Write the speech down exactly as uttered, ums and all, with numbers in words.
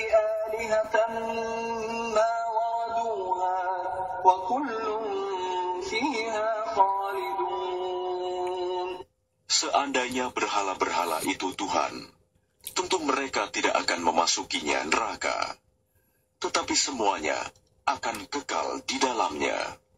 آلهة ما وردوها وكل فيها خالدون. Seandainya berhala-berhala itu Tuhan, tentu mereka tidak akan memasukinya neraka, tetapi semuanya akan kekal di dalamnya.